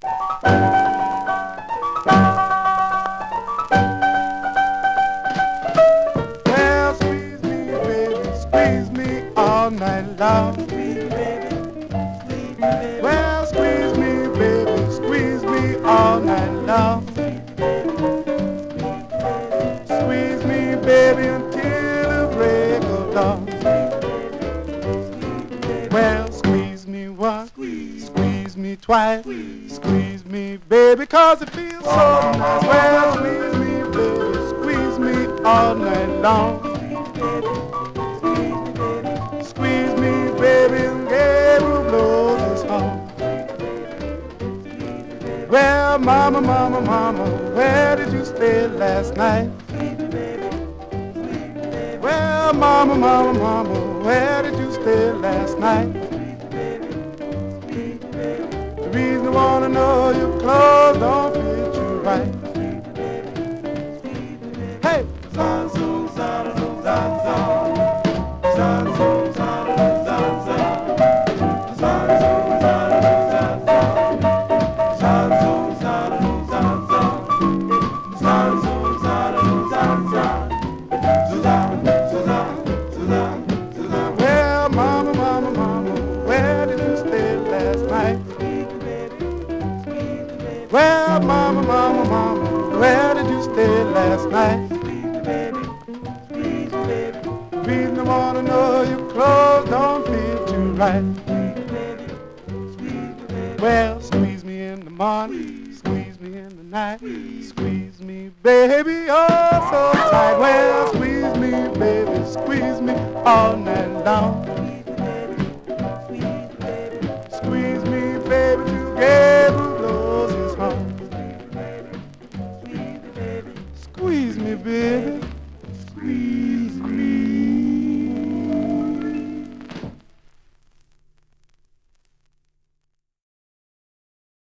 Well, squeeze me, baby, squeeze me all night long. Well, squeeze me, baby, squeeze me all night long. Squeeze me, baby, until the break of dawn. Well, squeeze me once, squeeze me twice, squeeze me, baby, 'cause it feels so nice. Well, squeeze me, baby, squeeze me all night long. Squeeze me, baby, and Gabriel blows his horn. Well, mama, mama, mama, where did you stay last night? Well, mama, mama, mama, where did you stay last night? The reason I wanna know your clothes don't fit you right. Hey! Zanzo, zanzo, zanzo. Zanzo, zanzo, zanzo. Zanzo, zanzo, zanzo. Zanzo, zanzo, zanzo. Zanzo, zanzo, zanzo. Well, mama, mama, mama, where did you stay last night? Well, mama, mama, mama, where did you stay last night? The reason I wanna know your clothes don't fit you right. Well, squeeze me in the morning, squeeze me in the night, squeeze me, baby, oh so tight. Well, squeeze me, baby, squeeze me all night long. Squeeze me, baby, till Gabriel blows his horn. Squeeze me, baby, squeeze.